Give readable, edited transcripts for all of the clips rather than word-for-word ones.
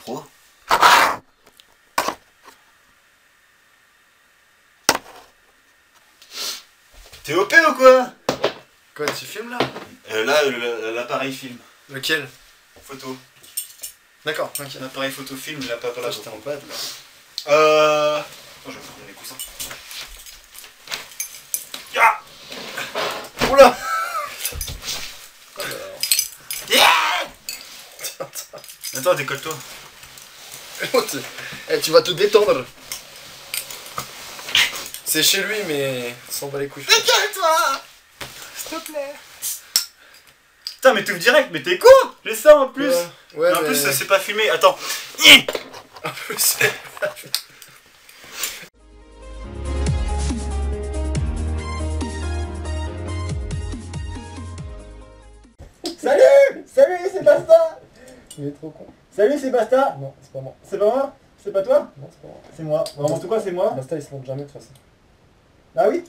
trop. T'es OP ou quoi? Quoi, tu filmes là? Là, l'appareil film. Lequel? Photo. D'accord, ok. L'appareil photo film, il a pas là. J'étais en bad là. Attends, je vais prendre les coussins. Ah. Oula. Attends, décolle-toi. Eh, tu vas te détendre. C'est chez lui, mais s'en va les couilles. Décolle-toi. S'il te plaît. Putain, mais t'ouvres direct, mais t'es con. J'ai ça en plus. Ouais, en mais... plus, c'est pas filmé. Attends. En plus, Salut! Salut, c'est Basta! il est trop con. Salut, c'est Basta! Non, c'est pas moi. C'est pas moi? C'est pas toi? Non, c'est pas moi. C'est moi. Bon, en tout cas, c'est moi. Basta, il se montre jamais de toute façon. Ah oui?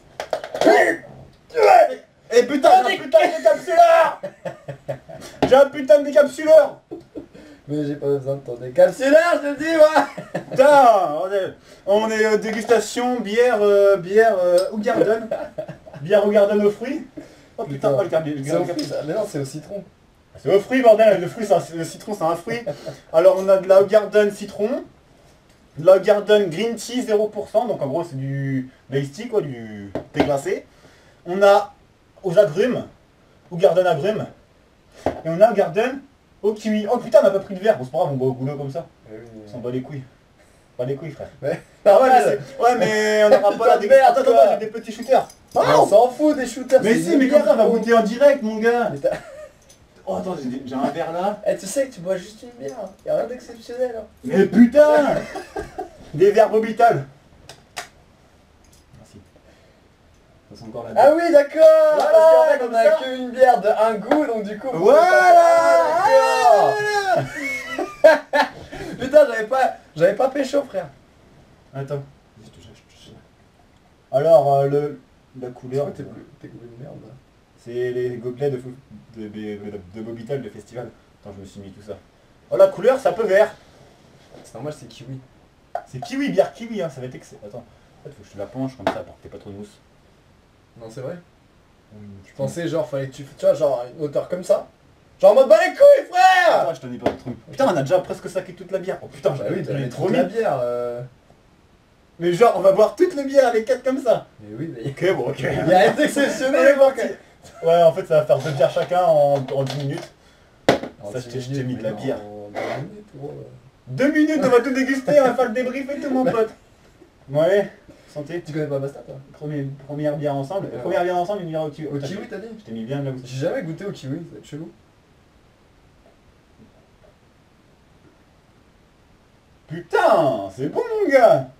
Eh putain, j'ai un putain de décapsuleur! J'ai un putain de décapsuleur! Mais j'ai pas besoin de ton décapsuleur, je te dis, ouais. Putain! On est dégustation, bière Hoegaarden. Bière Hoegaarden aux fruits. Oh putain, pas le C'est au fruit, ça. Mais non, c'est au citron. C'est aux fruits, bordel, le citron c'est un fruit. Alors on a de la Hoegaarden citron, de la Hoegaarden green tea 0%, donc en gros c'est du iced tea quoi, du thé glacé. On a aux agrumes, Hoegaarden agrumes, et on a Hoegaarden au kiwi. Oh putain, on n'a pas pris de verre, bon c'est pas grave, on boit au goulot comme ça. On s'en bat les couilles. Pas les couilles frère. Ouais. Ah ouais, mais on n'aura pas la dégustation. Attends, j'ai des petits shooters. On s'en fout des shooters. Mais si, mais comme ça, on va goûter en direct mon gars. Mais t'as- Oh attends, j'ai un verre là. Eh, tu sais que tu bois juste une bière. Y'a rien d'exceptionnel. Hein. Mais putain. Des verres Bobital. Merci. Ça sent encore la bière. Ah oui, d'accord. Voilà, parce qu'en fait, comme on a ça. qu'une bière de un goût, donc du coup... Voilà. Ah, d'accord. Putain, j'avais pas pécho, frère. Attends. Alors, la couleur, T'es goûté de merde, là. c'est les gobelets de Bobital de festival. Attends, je me suis mis tout ça. Oh, la couleur, c'est un peu vert. C'est normal, c'est kiwi. C'est kiwi, bière kiwi, hein, ça va être excellent. Attends, en fait, faut que je te la penche comme ça pour que t'aies pas trop de mousse. Non, c'est vrai. Je Je pensais, genre, fallait que tu vois, genre, une hauteur comme ça. Genre en mode, bah les couilles, frère. Attends, je t'en ai pas trop. Putain, on a déjà presque saqué toute la bière. Oh putain, Bah oui, j'en ai t'avais trop trop mis. la bière. Mais genre, on va boire toute la bière, les 4 comme ça. Mais oui, mais... Ok, bon, ok. Il y a rien d'exceptionnel, Ouais, mec. Ouais, en fait, ça va faire 2 bières chacun en 10 minutes. Alors, Ça, je t'ai mis de la bière. En 2 minutes, gros. 2 minutes, on va tout déguster, on va faire le débrief et tout, mon pote. Ouais, santé. Tu connais pas Basta, toi? Première bière ensemble. Ouais. Première bière ensemble, une bière au kiwi. Au kiwi, t'as dit? Je t'ai mis bien là où. J'ai jamais goûté au kiwi, ça va être chelou. Putain, c'est bon, mon gars.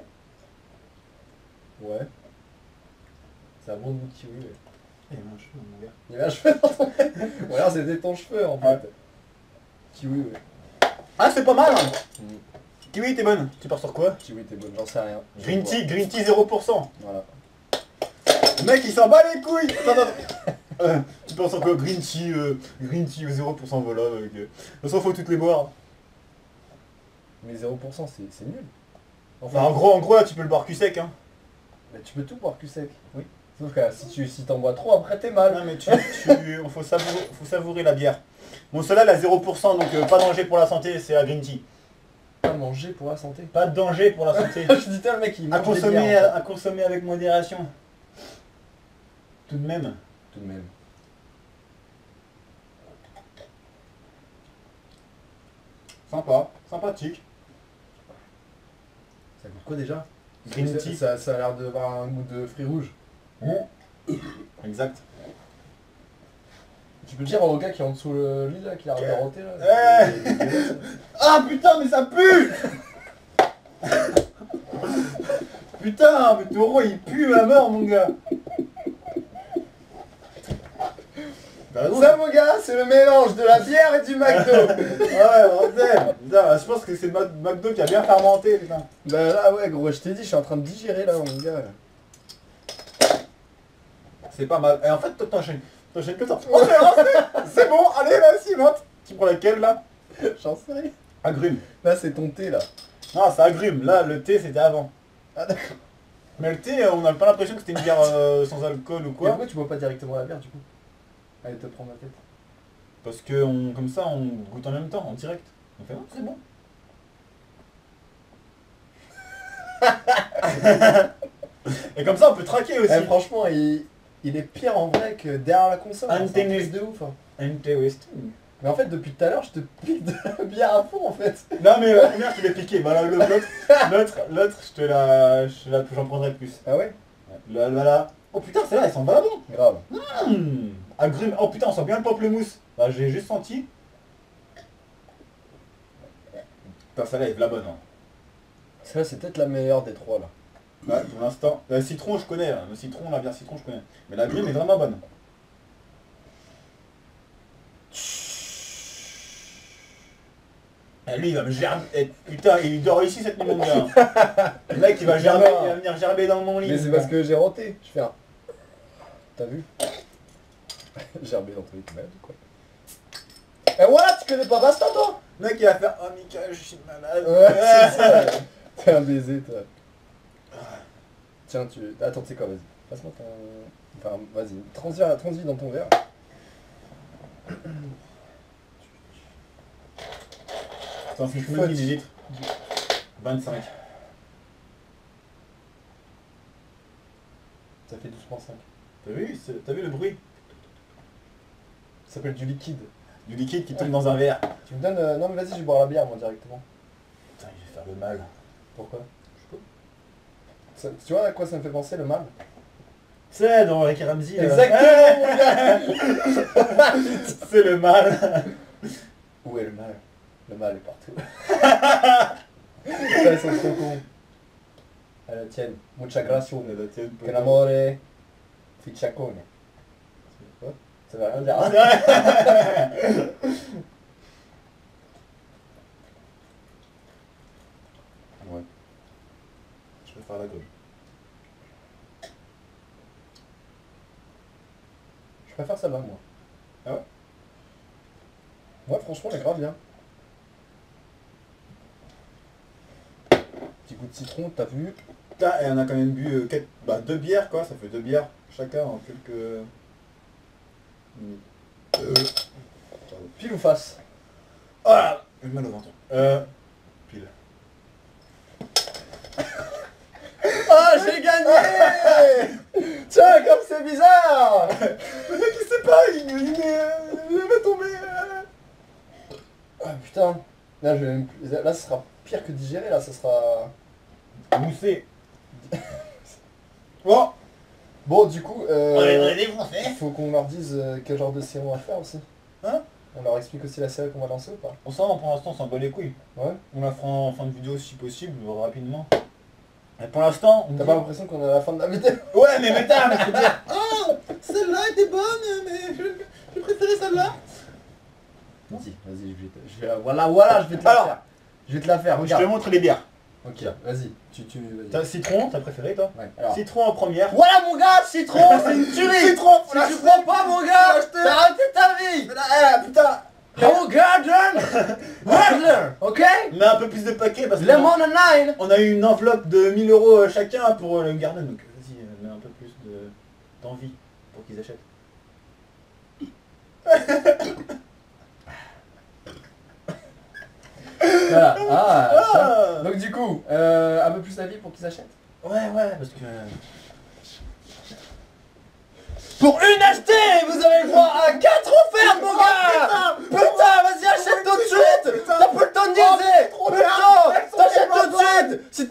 Ouais. C'est un bon goût de kiwi, ouais. Il y avait un cheveu, mon gars. Il y avait un cheveu dans ton... Ou alors c'était ton cheveu, en fait. Ouais. Kiwi, ouais. Ah, c'est pas mal. Hein. Mm. Kiwi, t'es bonne. Tu pars sur quoi? Kiwi, t'es bonne, j'en sais rien. Green tea 0%. Voilà. Le mec, il s'en bat les couilles. Attends. Tu penses en quoi? Green tea 0%, voilà. De toute façon, faut toutes les boire. Mais 0%, c'est nul. Enfin, en gros, là, tu peux le boire cul sec, hein. Mais tu peux tout boire cul sec. Oui. Sauf que si t'en bois trop, après t'es mal. Non, mais faut savourer la bière. Bon, celle-là, elle a 0%, donc pas de danger pour la santé, c'est la green tea. Pas manger pour la santé. Pas de danger pour la santé. Je dis, le mec, il à, mange des consommer, bières, en fait. à consommer avec modération. Tout de même. Tout de même. Sympa, sympathique. Ça goûte quoi déjà? Green tea. Ça a l'air d'avoir un goût de fruits rouges. Exact. Tu peux le dire au gars qui est en dessous le lit là, qui a l'air de roter là. Ah putain, mais ça pue. Putain, mais Taureau, il pue la mort, mon gars. Ça mon gars, c'est le mélange de la bière et du McDo. Ouais, bordel. Putain, je pense que c'est le McDo qui a bien fermenté, putain. Bah là ouais gros, je t'ai dit, je suis en train de digérer là mon gars. C'est pas mal. Et en fait, toi, t'enchaînes que ça. Oh, c'est bon, allez, vas-y, monte. Tu prends laquelle, là? J'en sais rien. Agrumes. Là, c'est ton thé, là. Non, c'est agrumes. Là, le thé, c'était avant. Ah, d'accord. Mais le thé, on n'a pas l'impression que c'était une bière sans alcool ou Et quoi. pourquoi tu bois pas directement la bière, du coup? Allez, te prendre la tête. Parce que comme ça, on goûte en même temps, en direct. On fait, oh, c'est bon. Et comme ça, on peut traquer aussi. Eh, franchement, il est pire en vrai que derrière la console. hein, c'est un Antennes. truc de ouf. Hein. Interesting. Mais en fait, depuis tout à l'heure, je te pique de la bière à fond, en fait. Non mais la première, je te l'ai piqué. Voilà, l'autre, j'en prendrai plus. Ah ouais? Là. Oh putain, celle-là, elle sent vraiment bon. Grave. Agrumes. Oh putain, on sent bien le pamplemousse. Bah, j'ai juste senti. Putain, celle-là est la bonne. Hein. Ça, c'est peut-être la meilleure des trois, là. Ouais, pour l'instant. Le citron, je connais. Hein. Le citron, la bière citron, je connais. Mais la grime est vraiment bonne. Et lui, il va me gerber. Putain, il dort ici cette nuit, mon gars. Le mec, il va gerber, il va venir gerber dans mon lit. Mais c'est parce que j'ai roté. Je fais un... T'as vu? Gerber dans tous les tomates ou quoi? Et voilà, tu connais pas Basta, toi? Le mec, il va faire oh Mika, je suis malade. Ouais, c'est ça. T'es un baiser, toi. Tiens, tu... Attends, tu sais quoi, vas-y. Passe-moi ton... Enfin, vas-y. Transvis dans ton verre. Attends, je me millilitres. 25. Ça fait 12,5. T'as vu le bruit? Ça s'appelle du liquide. Du liquide qui tombe dans un verre. Tu me donnes... Non mais vas-y, je vais boire la bière, moi, directement. Putain, je vais faire le mal. Pourquoi? Je sais pas. Tu vois à quoi ça me fait penser, le mal? Tu sais, dans Rick et Ramsey... Exactement, mon gars. C'est le mal. Où est le mal? Le mal est partout. Ça, ils sont trop cons. À la tienne. Mucha gracias. Que l'amore ficciacone. Quoi? Ça veut rien dire. Ouais. Je vais faire la gueule. Je préfère celle-là, moi. Ah ouais? Ouais, franchement, elle est grave bien. Petit goût de citron, t'as vu? Putain, et on a quand même bu 2 bières, quoi. Ça fait 2 bières chacun en quelques... Pile ou face? Voilà. J'ai mal au ventre. Pile. Ah, j'ai gagné. Tiens, comme c'est bizarre. Le mec, il sait pas, il va tomber. Ah putain. Là, je vais même plus... Là, ce sera pire que digérer, là, ça sera... Moussé. Oh. Bon, du coup, On est défoncé. il faut qu'on leur dise quel genre de série on va faire aussi. Hein? On leur explique aussi la série qu'on va lancer ou pas? On s'en pour l'instant, on s'en bat les couilles. Ouais. On la fera en fin de vidéo si possible, rapidement. Et pour l'instant, on T'as dit... pas l'impression qu'on est à la fin de la vidéo? Ouais, mais putain, mais faut dire... Oh, celle-là était bonne, mais je préférais celle-là. Vas-y, je vais... Voilà, je vais te la Alors, faire. Je vais te la faire, Je te regarde. montre les bières. Ok, vas-y. Vas-y. T'as citron, t'as préféré toi? Ouais, alors. Citron en première. Voilà mon gars, citron, c'est une tuerie. Citron, Si tu prends pas mon gars, t'as raté ta vie. Putain. Oh garden, Radler, ok? On a un peu plus de paquets parce Lemon qu'on and Nine. on a eu une enveloppe de 1000 € chacun pour le garden. Donc vas-y, mets un peu plus d'envie pour qu'ils achètent. Voilà. Ah, ça. Ah. Donc du coup, un peu plus d'avis pour qu'ils achètent. Ouais, parce que... Pour une achetée, vous avez le droit à 4 offertes mon gars. Putain, vas-y achète tout de suite. T'as pas le temps de niaiser. Putain, t'achètes tout de suite. C'est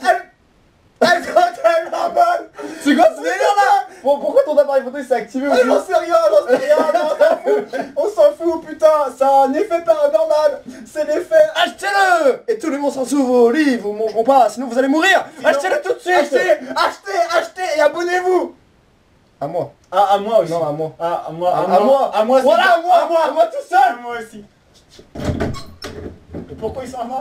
C'est quoi ce délire là? Pourquoi ton appareil photo il s'est activé aussi? J'en sais rien, on s'en fout, putain, ça a un effet paranormal, c'est l'effet... Achetez-le. Et tous les monstres en dessous vos lits, vous mangeront pas, sinon vous allez mourir. Achetez-le tout de suite. Achetez et abonnez-vous. À moi. Ah, à moi aussi. Non, à moi. Ah, à moi, À moi. Voilà, à moi tout seul. À moi aussi. Et pourquoi il s'en va?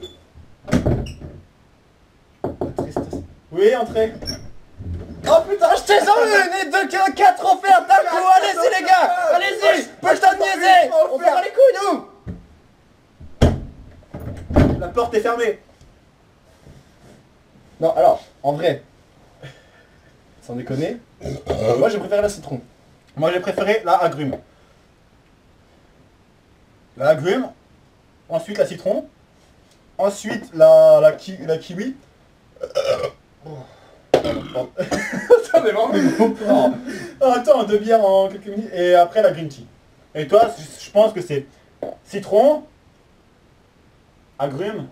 Oui, entrez. Oh putain, achetez-en une et 4 offertes d'un coup. Allez-y les gars, allez-y. Pas le temps de niaiser. On fera les couilles nous. porte est fermée. Non, alors, en vrai, sans déconner, moi j'ai préféré la citron. Moi j'ai préféré la agrume. La agrume, ensuite la citron, ensuite la kiwi. Ça mais vraiment Attends, 2 bières en quelques minutes, et après la green tea. Et toi, je pense que c'est citron, agrume,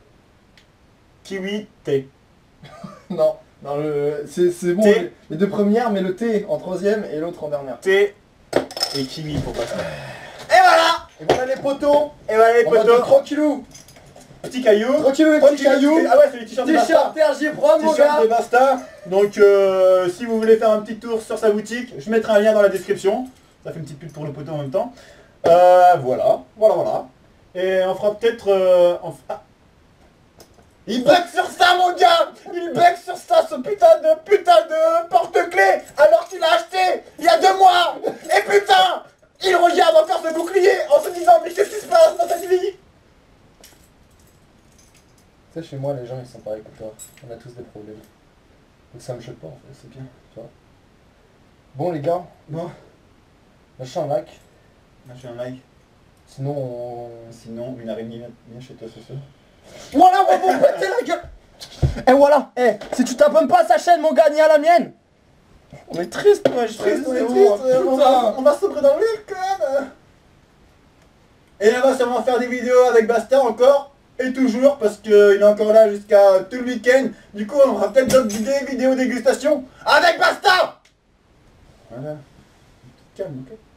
kiwi, thé. Non, non c'est bon, Thé. les deux premières, mais le thé en troisième et l'autre en dernière. Thé et kiwi pour passer. Et voilà. Et voilà les poteaux. Et voilà les On va potos, tranquillou. petit caillou. Tranquillou les petits cailloux. Ah ouais, c'est les t-shirts de Basta. T-shirt RG Pro mon T-shirt gars. de Basta. Donc si vous voulez faire un petit tour sur sa boutique, je mettrai un lien dans la description. Ça fait une petite pub pour le poteau en même temps. Voilà. Et on fera peut-être... Il bug sur ça mon gars. Il bug sur ça, ce putain de porte-clés, alors qu'il a acheté il y a 2 mois. Et putain, il regarde encore ce bouclier en se disant mais qu'est-ce qui se passe dans cette vie? Tu sais, chez moi les gens ils sont pareils que toi, on a tous des problèmes. Donc ça me choque pas en fait, c'est bien, tu vois. Bon les gars, Bon, lâchez un like, lâchez un like. sinon on... Sinon, une araignée vient chez toi ce soir. Voilà, on va vous péter la gueule. Et voilà, si tu t'abonnes pas à sa chaîne mon gars, ni à la mienne. On est triste, moi, je suis triste, on va sombrer dans le code. Et on va sûrement faire des vidéos avec Basta encore, et toujours, parce qu'il est encore là jusqu'à tout le week-end. Du coup, on aura peut-être d'autres vidéos dégustation avec Basta. Voilà. Calme, ok.